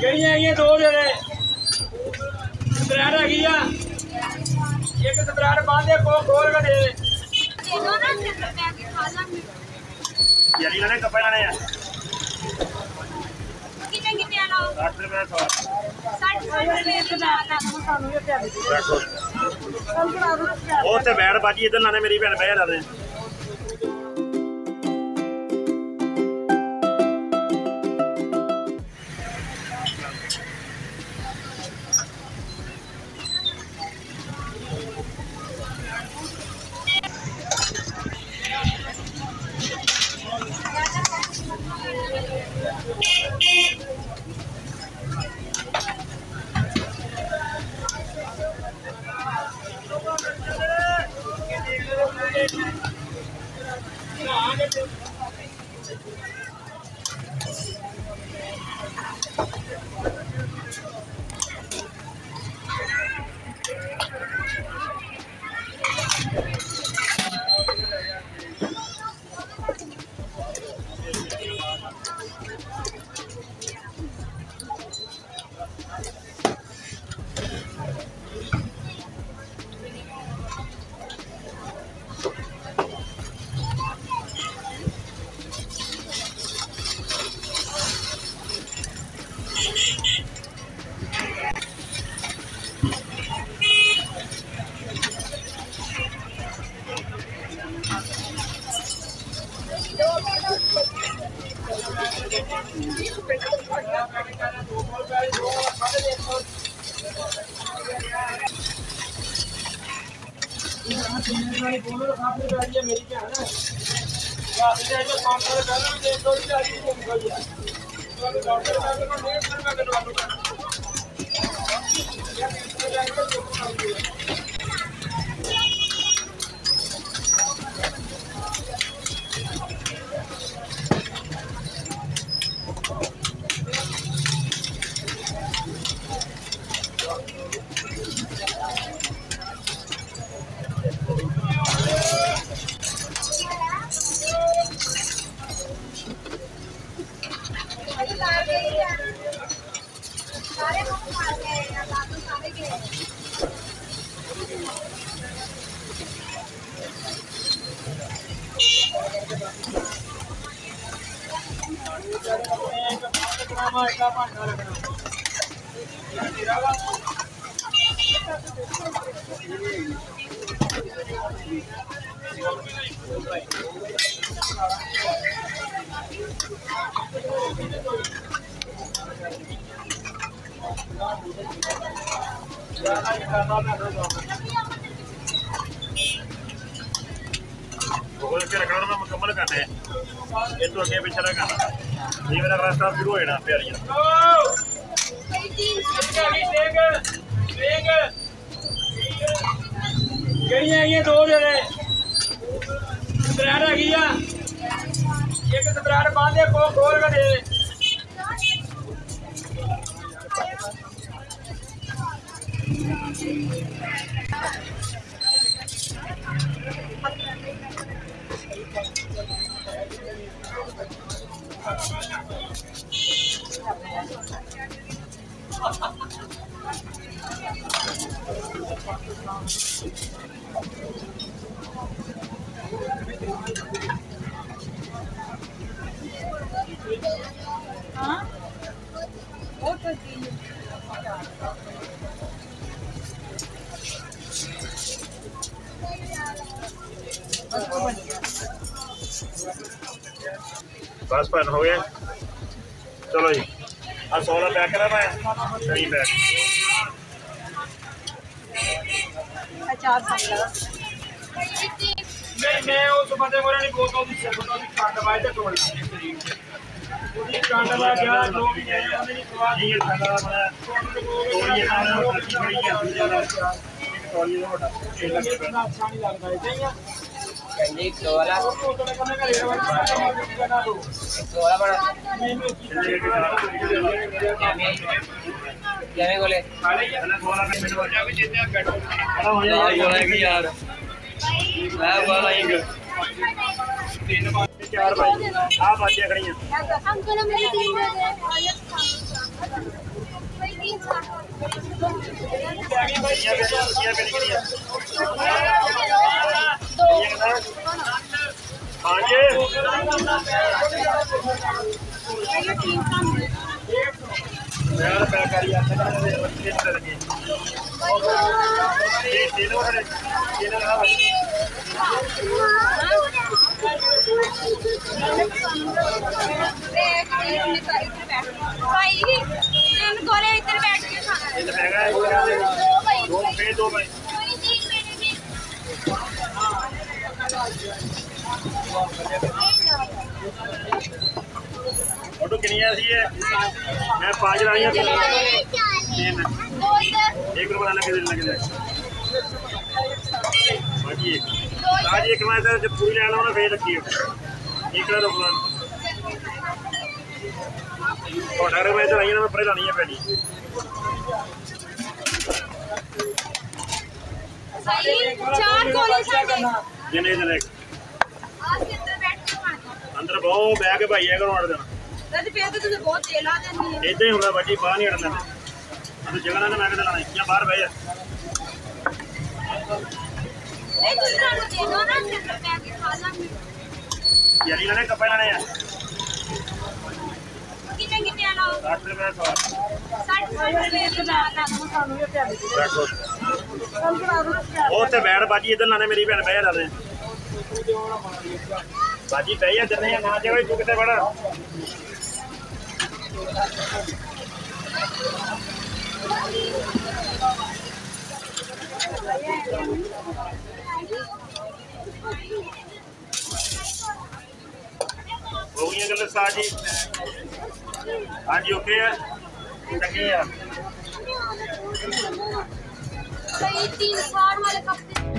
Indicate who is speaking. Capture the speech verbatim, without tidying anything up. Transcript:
Speaker 1: है दो जने स्प्रेड हैगी आ एक स्प्रेड बांधे को खोल के दे यानी लाने कपड़े लाने हैं
Speaker 2: कितने कितने आना
Speaker 1: साठ रुपए सौ
Speaker 2: साठ रुपए के दाना सानू ये प्यार
Speaker 1: ओ ते बैठ बाजी इधर लाने मेरी भैन बह जा रहे हैं मेरी क्या है मुकम्मल करना है ये तो अगे पिछले करना ये मेरा रास्ता शुरू हो जाना प्यारियां है दो जने स्प्रेड हैगी आ एक स्प्रेड बांधे को खोल के दे
Speaker 2: हाँ बहुत
Speaker 1: बस पैन हो गया चलो जी आ सोलह पैक करा मैं सही पैक
Speaker 2: अचार लगा
Speaker 1: नहीं मैं उस बंदे को नहीं बोलता हूं कि बता दी कांड दवाई तो तोड़ ली पूरी कांड दवा क्या जो भी है नहीं स्वाद ये खाना बना और ये खाना बड़ी बड़ी है और ये बड़ा इतना अच्छा नहीं लगता है सही है
Speaker 3: एक सोलह सोलह बड़ा क्या मैं बोले यार मैं बोला
Speaker 1: चार भाई आप आज खड़ी हैं
Speaker 2: हमको ना मेरी टीम में
Speaker 1: किया किया किया हाँ जी यार पैकारी आते हैं किस तरह की ये तीनों है तीनों है
Speaker 2: भाई तीन गोले इधर बैठ के खाना
Speaker 1: ये महंगा है दो पे दो भाई फोटो किनिया सी है मैं पांच लाइयां तीन एक रुपया लगे लगे जाए बाकी एक आज एक मैं जब पूरी लेना होना फिर रखिए एक का रुपया और अगर मैं तो लाइयां मैं परे लानी है पहली
Speaker 2: चार गोले साढ़े
Speaker 1: जिन्हें जिन्हें
Speaker 2: आज के अंदर बैठ के खाना
Speaker 1: अंदर बहुत बैग है भाई है करो मार देना
Speaker 2: दर्द पे तो तुझे बहुत तेल आ जाती है
Speaker 1: इतना ही होगा बाजी बाहर नहीं हटना अब जगह ना मैं कहता लाना क्या बाहर भाई
Speaker 2: नहीं दूसरा को दे दो ना फिर मैं के खा लांगी
Speaker 1: यारी लाने कपड़े लाने हैं
Speaker 2: कितने कितने आना
Speaker 1: साठ रुपये सौ
Speaker 2: साठ रुपए के दाना मसालों के प्याले
Speaker 1: बैठो
Speaker 2: कल बना दो
Speaker 1: ਉਹ ਤੇ ਬੈਠ ਬਾਜੀ ਇਧਰ ਲਾਣੇ ਮੇਰੀ ਭੈਣ ਬਹਿ ਜਾਂਦੇ ਬਾਜੀ ਬਹਿ ਜਾ ਜੰਨੇ ਨਾ ਜਾਵੇ ਤੂੰ ਕਿਤੇ ਬੜਾ ਹੋ ਗਈਆਂ ਗੱਲਾਂ ਸਾਜੀ ਹਾਂਜੀ ਓਕੇ ਹੈ ਚੰਗੀ ਆ
Speaker 2: सही तीन साल वाले कपड़े